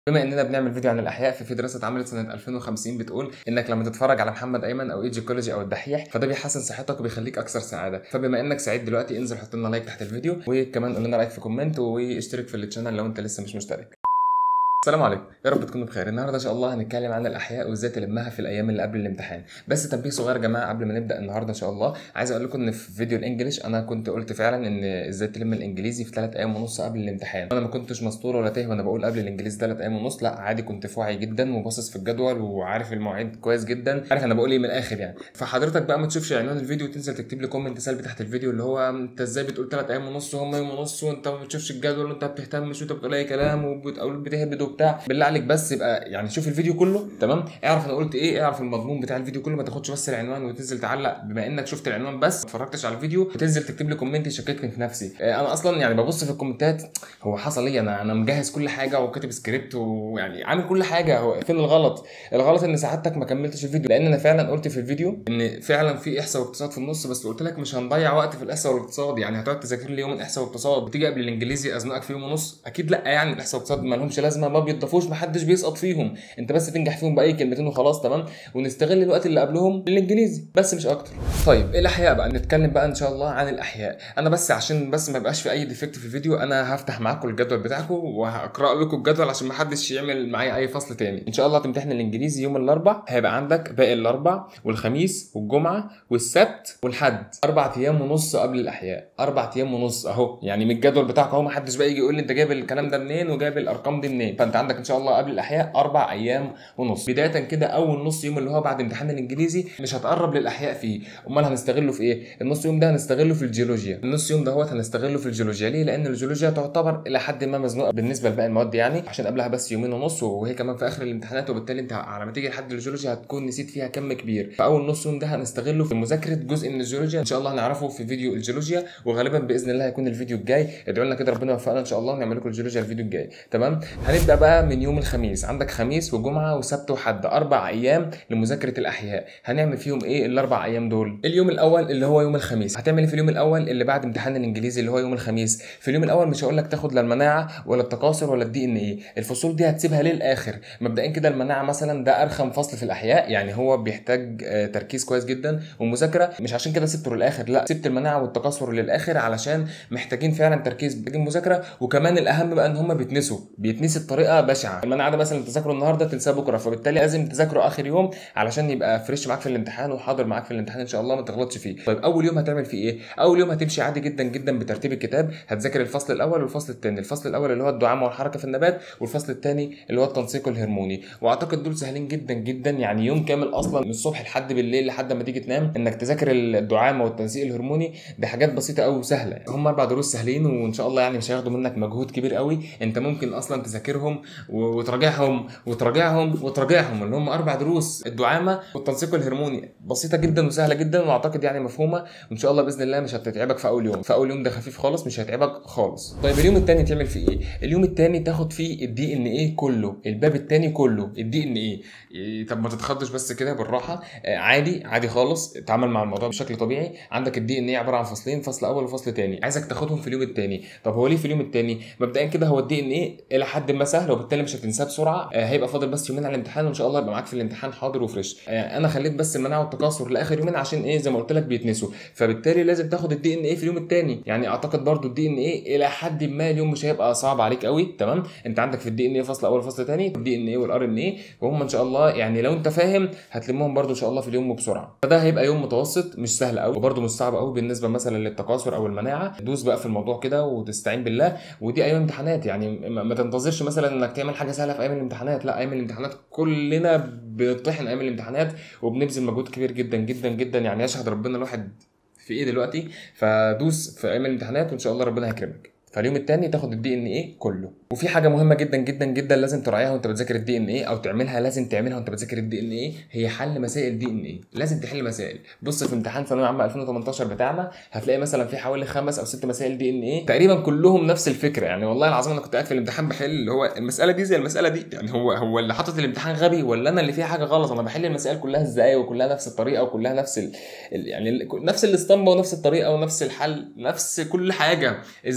بما اننا بنعمل فيديو عن الاحياء، في دراسه اتعملت سنه 2050 بتقول انك لما تتفرج على محمد ايمن او ايجيكولوجي او الدحيح فده بيحسن صحتك وبيخليك اكثر سعاده. فبما انك سعيد دلوقتي انزل حط لنا لايك تحت الفيديو، وكمان قول لنا رايك في كومنت، واشترك في الشانل لو انت لسه مش مشترك. السلام عليكم، يا رب تكونوا بخير. النهارده ان شاء الله هنتكلم عن الاحياء وازاي تلمها في الايام اللي قبل الامتحان. بس تنبيه صغير يا جماعه قبل ما نبدا النهارده ان شاء الله، عايز اقول لكم ان في فيديو الانجليش انا كنت قلت فعلا ان ازاي تلم الانجليزي في 3 ايام ونص قبل الامتحان. انا ما كنتش مسطول ولا تايه وانا بقول قبل الانجليزي 3 ايام ونص، لا عادي، كنت في وعي جدا وباصص في الجدول وعارف المواعيد كويس جدا، عارف انا بقول ايه من الاخر يعني. فحضرتك بقى ما تشوفش عنوان الفيديو وتنزل تكتب لي كومنت سلبي تحت الفيديو اللي هو انت ازاي بتقول 3 ايام ونص وهم يوم ونص وانت ما بتشوفش الجدول وانت ما بتهتمش وانت بتقول اي كلام وبتقول بتهبد وبتاع. بالله عليك بس يبقى يعني شوف الفيديو كله تمام، اعرف انا قلت ايه، اعرف المضمون بتاع الفيديو كله، ما تاخدش بس العنوان وتنزل تعلق بما انك شفت العنوان بس ما اتفرجتش على الفيديو وتنزل تكتب لي كومنت يشككني في نفسي. انا اصلا يعني ببص في الكومنتات، هو حصل ايه؟ انا مجهز كل حاجه وكاتب سكريبت ويعني عامل كل حاجه، هو فين الغلط؟ الغلط ان سعادتك ما كملتش الفيديو، لان انا فعلا قلت في الفيديو ان فعلا في احصاء واقتصاد في النص، بس قلت لك مش هنضيع وقت في الاحصاء والاقتصاد. يعني هتقعد تذاكر لي يوم الاحصاء والاقتصاد وتيجي قبل الانجليزي ازنقك في يوم ونص؟ اكيد لا، يعني الاحصاء والاقتصاد ما لهمش لازمه، ما بيتضافوش، ما حدش بيسقط فيهم، انت بس تنجح فيهم باي كلمتين وخلاص تمام، ونستغل الوقت اللي قبلهم للانجليزي بس مش اكتر. طيب الاحياء بقى، نتكلم بقى ان شاء الله عن الاحياء. انا بس عشان بس ما يبقاش في اي ديفكت في الفيديو، انا هفتح معاكم الجدول بتاعكم وهقرا لكم الجدول عشان ما حدش يعمل معايا اي فصل تاني. ان شاء الله هتمتحن الانجليزي يوم الاربع، هيبقى عندك باقي الاربع والخميس والجمعه والسبت والحد، 4 ايام ونص قبل الاحياء. 4 ايام ونص اهو، يعني من الجدول بتاعك اهو، ما حدش بقى يجي يقول لي انت جايب الكلام ده منين وجايب الارقام دي منين. فانت عندك ان شاء الله قبل الاحياء 4 ايام ونص. بدايه كده اول نص يوم اللي هو بعد امتحان الانجليزي مش هتقرب للاحياء فيه، امال هنستغله في ايه؟ النص يوم ده هنستغله في الجيولوجيا. النص يوم ده هنستغله في الجيولوجيا. ليه؟ لان الجيولوجيا تعتبر الى حد ما مزنوقه بالنسبه لباقي المواد، يعني عشان قبلها بس يومين ونص وهي كمان في اخر الامتحانات، وبالتالي انت على ما تيجي لحد الجيولوجيا هتكون نسيت فيها كم كبير. فاول نص يوم ده هنستغله في مذاكره جزء من الجيولوجيا، ان شاء الله هنعرفه في فيديو الجيولوجيا، وغالبا باذن الله هيكون الفيديو الجاي. ادعوا لنا كده ربنا يوفقنا ان شاء الله ونعمل لكم الجيولوجيا الفيديو الجاي تمام. هنبدا بقى من يوم الخميس، عندك خميس وجمعه وسبت وحد، 4 ايام لمذاكره الاحياء. هنعمل فيهم ايه الاربع ايام دول؟ اليوم الاول اللي هو يوم الخميس، هتعمل ايه في اليوم الاول اللي بعد امتحان الانجليزي اللي هو يوم الخميس؟ في اليوم الاول مش هقول لك تاخد لا المناعه ولا التكاثر ولا الدي ان ايه، الفصول دي هتسيبها للاخر. مبدئيا كده المناعه مثلا ده ارخم فصل في الاحياء، يعني هو بيحتاج تركيز كويس جدا ومذاكره، مش عشان كده سبته للاخر، لا سبت المناعه والتكاثر للاخر علشان محتاجين فعلا تركيز، محتاجين مذاكره. وكمان الاهم بقى ان هم بيتنسوا بطريقه بشعه. المناعه ده مثلا تذاكره النهارده تنساه بكره، فبالتالي لازم تذاكره اخر يوم علشان يبقى فريش معاك في الامتحان وحاضر معاك في الامتحان ان شاء الله ما تغلطش فيه. طيب اول يوم هتعمل فيه ايه؟ اول يوم هتمشي عادي جدا جدا بترتيب الكتاب، هتذاكر الفصل الاول والفصل الثاني. الفصل الاول اللي هو الدعامه والحركه في النبات، والفصل الثاني اللي هو التنسيق الهرموني، واعتقد دول سهلين جدا جدا، يعني يوم كامل اصلا من الصبح لحد بالليل لحد ما تيجي تنام انك تذاكر الدعامه والتنسيق الهرموني. دي حاجات بسيطه قوي وسهله، هم 4 دروس سهلين وان شاء الله يعني مش هياخدوا منك مجهود كبير قوي. انت ممكن اصلا تذاكرهم وتراجعهم وتراجعهم وتراجعهم، اللي هم 4 دروس الدعامه والتنسيق الهرموني، بسيطه جدا وسهله جدا، واعتقد يعني مفهومه، وان شاء الله باذن الله مش هتتعبك في اول يوم. في اول يوم ده خفيف خالص مش هيتعبك خالص. طيب اليوم الثاني تعمل فيه ايه؟ اليوم الثاني تاخد فيه الدي ان ايه كله، الباب الثاني كله الدي ان ايه. طب ما تتخضش بس كده بالراحه، عادي عادي خالص، اتعامل مع الموضوع بشكل طبيعي. عندك الدي ان ايه عباره عن فصلين، فصل اول وفصل ثاني، عايزك تاخدهم في اليوم الثاني. طب هو ليه في اليوم الثاني؟ مبدئيا كده هو الدي ان ايه الى حد ما سهل وبالتالي مش هتنساه بسرعه، هيبقى فاضل بس يومين على الامتحان وان شاء الله يبقى معاك في الامتحان حاضر وفريش. انا خليت بس المناعه والتكاثر لاخر يومين عشان ايه؟ زي ما قلت لك بيتنسوا، فبالتالي لازم تاخد الدي ان ايه في اليوم الثاني. يعني اعتقد برضو الدي ان ايه الى حد ما اليوم مش هيبقى صعب عليك قوي تمام. انت عندك في الدي ان ايه فصل اول وفصل ثاني، الدي ان ايه والار ان ايه، وهم ان شاء الله يعني لو انت فاهم هتلمهم برضو ان شاء الله في اليوم وبسرعه. فده هيبقى يوم متوسط، مش سهل قوي وبرضو مش صعب قوي بالنسبه مثلا للتكاثر او المناعه. دوس بقى في الموضوع كده وتستعين بالله، ودي ايام امتحانات، يعني ما تنتظرش مثلا انك تعمل حاجه سهله في ايام الامتحانات، لا ايام الامتحانات كلنا بنطحن ايام الامتحانات وبنبذل مجهود كبير جدا جدا جدا، يعني يشهد ربنا الواحد في ايه دلوقتي. فدوس في ايام الامتحانات وان شاء الله ربنا هيكرمك. فاليوم الثاني تاخد الدي ان ايه كله. وفي حاجه مهمه جدا جدا جدا لازم تراعيها وانت بتذاكر الدي ان ايه، او تعملها لازم تعملها وانت بتذاكر الدي ان ايه، هي حل مسائل دي ان ايه. لازم تحل مسائل. بص في امتحان ثانويه عامه 2018 بتاعنا هتلاقي مثلا في حوالي 5 أو 6 مسائل دي ان ايه، تقريبا كلهم نفس الفكره. يعني والله العظيم انا كنت قاعد في الامتحان بحل اللي هو المساله دي زي المساله دي، يعني هو اللي حاطط الامتحان غبي ولا انا اللي فيها حاجه غلط؟ انا بحل المسائل كلها ازاي وكلها نفس الطريقه وكلها نفس يعني نفس الاسطمبه ونفس الطريقه ونفس الحل، نفس كل حاجه. ازاي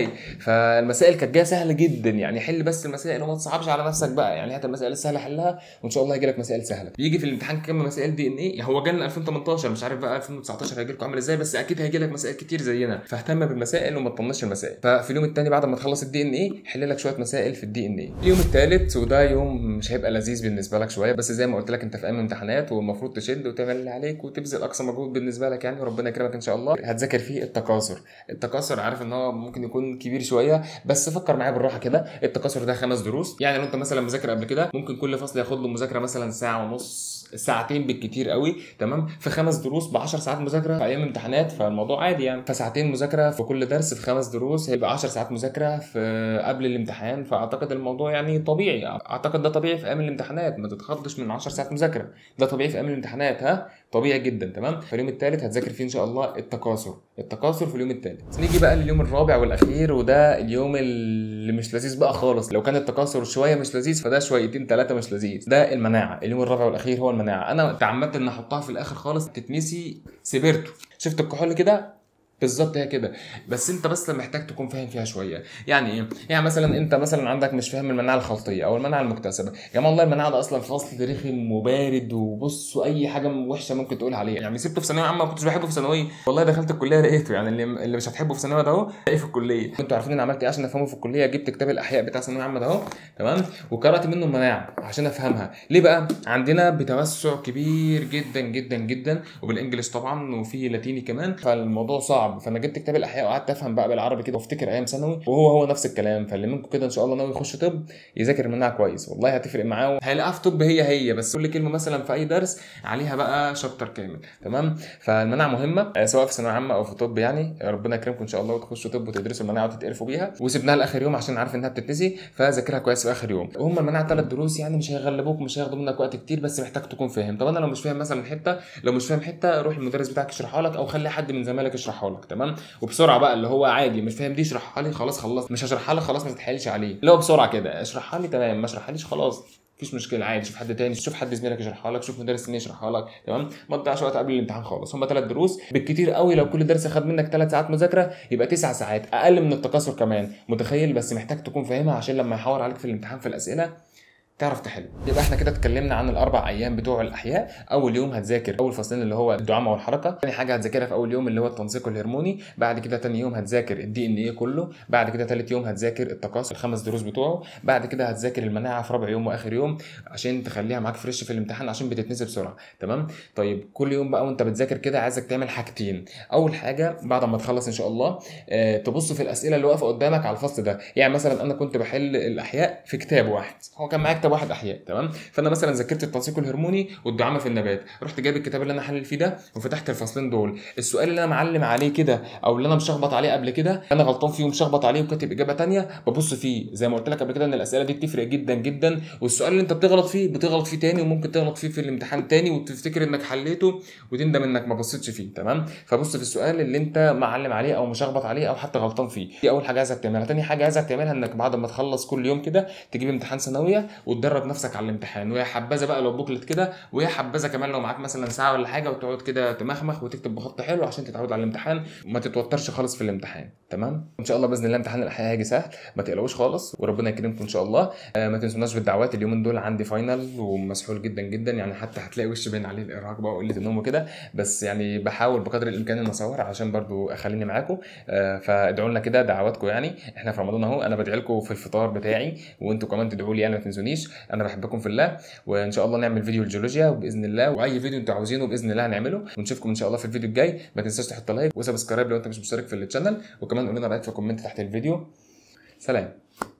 فالمسائل كانت جايه سهله جدا، يعني حل بس المسائل وما تصعبش على نفسك بقى، يعني هات المسائل السهله حلها وان شاء الله هيجي لك مسائل سهله. يجي في الامتحان كام مسائل دي ان ايه، هو جالنا 2018 مش عارف بقى 2019 هيجي لكم عامل ازاي، بس اكيد هيجي لك مسائل كتير زينا، فاهتم بالمسائل وما تطنش المسائل. ففي اليوم الثاني بعد ما تخلص الدي ان ايه حل لك شويه مسائل في الدي ان ايه. اليوم الثالث وده يوم مش هيبقى لذيذ بالنسبه لك شويه، بس زي ما قلت لك انت في ايام امتحانات والمفروض تشد وتعمل اللي عليك وتبذل اقصى مجهود بالنسبه لك يعني، وربنا يكرمك ان شاء الله. هتذاكر فيه التكاثر. التكاثر عارف ان هو ممكن يكون كبير شويه، بس فكر معايا بالراحه كده. التكاثر ده 5 دروس، يعني لو انت مثلا مذاكر قبل كده ممكن كل فصل ياخد له مذاكره مثلا ساعه ونص ساعتين بالكتير قوي، تمام؟ في 5 دروس ب 10 ساعات مذاكره في ايام امتحانات، فالموضوع عادي يعني. فساعتين مذاكره في كل درس في 5 دروس هيبقى 10 ساعات مذاكره في قبل الامتحان، فاعتقد الموضوع يعني طبيعي، اعتقد ده طبيعي في ايام الامتحانات، ما تتخضش من 10 ساعات مذاكره، ده طبيعي في ايام الامتحانات، ها طبيعي جدا، تمام؟ فاليوم الثالث هتذاكر فيه ان شاء الله التكاثر في اليوم الثالث. نيجي بقى لليوم الرابع والاخير، وده اليوم اللي مش لذيذ بقى خالص. لو كان التكاثر شويه مش لذيذ فده شويتين 3 مش لذيذ. ده المناعه. اليوم الرابع والاخير هو المناعه. انا تعمدت ان احطها في الاخر خالص تتنسي سبيرتو. شفت الكحول كده بالظبط هي كده، بس انت بس محتاج تكون فاهم فيها شويه. يعني ايه؟ يعني مثلا انت مثلا عندك مش فاهم المناعه الخلطيه او المناعه المكتسبه. يا جماعه والله المناعه ده اصلا فصل رخم وبارد، وبص اي حاجه وحشه ممكن تقول عليه. يعني سبته في ثانويه عامه ما كنتش بحبه في ثانويه، والله دخلت الكليه لقيته. يعني اللي مش هتحبه في ثانويه ده اهو تلاقيه في الكليه. انتوا عارفين انا عملت ايه عشان افهمه في الكليه؟ جبت كتاب الاحياء بتاع ثانويه عامه ده اهو، تمام، وقرات منه المناعه عشان افهمها. ليه بقى؟ عندنا بتوسع كبير جدا جدا جدا، وبالانجلش طبعا وفي لاتيني كمان، فالموضوع صعب. فانا جبت كتاب الاحياء وقعدت افهم بقى بالعربي كده وافتكر ايام ثانوي، وهو نفس الكلام. فاللي منكم كده ان شاء الله ناوي يخش طب يذاكر المناعه كويس، والله هتفرق معاه. هيلاقيها في طب هي بس كل كلمه مثلا في اي درس عليها بقى شابتر كامل، تمام؟ فالمناعه مهمه سواء في ثانويه عامه او في طب، يعني ربنا يكرمكم ان شاء الله وتخشوا طب وتدرسوا المناعه وتتقرفوا بيها. وسيبناها لاخر يوم عشان عارف انها بتتنسي، فذاكرها كويس في اخر يوم. وهم المناعه 3 دروس، يعني مش هيغلبوك، مش هياخدوا منك وقت كتير، بس محتاج تكون فاهم. طب انا لو مش فاهم مثلا حته، لو مش فاهم حته روح المدرس بتاعك يشرحها لك، او خلي حد من زمايلك يشرحها لك، تمام؟ وبسرعه بقى، اللي هو عادي مش فاهم دي اشرحها لي خلاص خلصت، مش هشرحها لك خلاص ما تتحايلش عليه، اللي هو بسرعه كده اشرحها لي تمام، ما اشرحهاليش خلاص مفيش مشكله عادي، شوف حد تاني، شوف حد زميلك يشرحها لك، شوف مدرس تاني يشرحها لك، تمام؟ ما تضيعش وقت قبل الامتحان خالص. هم 3 دروس بالكتير قوي، لو كل درس خد منك 3 ساعات مذاكره يبقى 9 ساعات، اقل من التكاثر كمان، متخيل؟ بس محتاج تكون فاهمها عشان لما يحور عليك في الامتحان في الاسئله تعرف تحل. يبقى احنا كده اتكلمنا عن ال4 ايام بتوع الاحياء. اول يوم هتذاكر اول فصلين اللي هو الدعامه والحركه، ثاني حاجه هتذاكرها في اول يوم اللي هو التنسيق الهرموني، بعد كده ثاني يوم هتذاكر الدي ان ايه كله، بعد كده ثالث يوم هتذاكر التكاثر ال5 دروس بتوعه، بعد كده هتذاكر المناعه في رابع يوم واخر يوم عشان تخليها معاك فريش في الامتحان عشان بتتنسي بسرعه، تمام؟ طيب كل يوم بقى وانت بتذاكر كده عايزك تعمل حاجتين. اول حاجه بعد ما تخلص ان شاء الله تبص في الاسئله اللي واقفه قدامك على الفصل ده. يعني مثلا انا كنت بحل الاحياء في كتاب واحد، هو كان معايا كتاب واحد احياء، تمام؟ فانا مثلا ذاكرت التنسيق الهرموني والدعامه في النبات، رحت جايب الكتاب اللي انا حلل فيه ده وفتحت الفصلين دول. السؤال اللي انا معلم عليه كده او اللي انا مشخبط عليه قبل كده انا غلطان فيه ومشخبط عليه وكاتب اجابه ثانيه، ببص فيه. زي ما قلت لك قبل كده ان الاسئله دي بتفرق جدا جدا، والسؤال اللي انت بتغلط فيه تاني، وممكن تغلط فيه في الامتحان تاني وتفتكر انك حليته وتندم انك ما بصيتش فيه، تمام؟ فبص في السؤال اللي انت معلم عليه او مشخبط عليه او حتى غلطان فيه. دي اول حاجه عايزك تعملها. تاني حاجه عايزك تعملها انك بعد ما تخلص كل يوم كده تجيب امتحان ثانويه وتدرب نفسك على الامتحان، ويا حبذا بقى لو بوكلت كده، ويا حبذا كمان لو معاك مثلا ساعه ولا حاجه وتقعد كده تمخمخ وتكتب بخط حلو عشان تتعود على الامتحان وما تتوترش خالص في الامتحان، تمام؟ ان شاء الله باذن الله امتحان الاحياء هيجي سهل، ما تقلقوش خالص وربنا يكرمكم ان شاء الله. ما تنسوناش بالدعوات. اليومين دول عندي فاينل ومسحول جدا جدا، يعني حتى هتلاقي وشي باين عليه الارهاق بقى وقله النوم وكده، بس يعني بحاول بقدر الامكان ان اصور عشان برضو اخليني معاكم. فادعوا لنا كده دعواتكم، يعني احنا في رمضان اهو، انا بدعي لكم في الفطار بتاعي وانتوا كمان تدعوا لي، يعني ما تنسونيش، انا بحبكم في الله. وان شاء الله نعمل فيديو الجيولوجيا باذن الله، واي فيديو انتوا عاوزينه باذن الله هنعمله، ونشوفكم ان شاء الله في الفيديو الجاي. ما تنساش تحط لايك وسبسكرايب لو انت مش مشترك في القناه، وكمان قول لنا رايك في كومنت تحت الفيديو. سلام.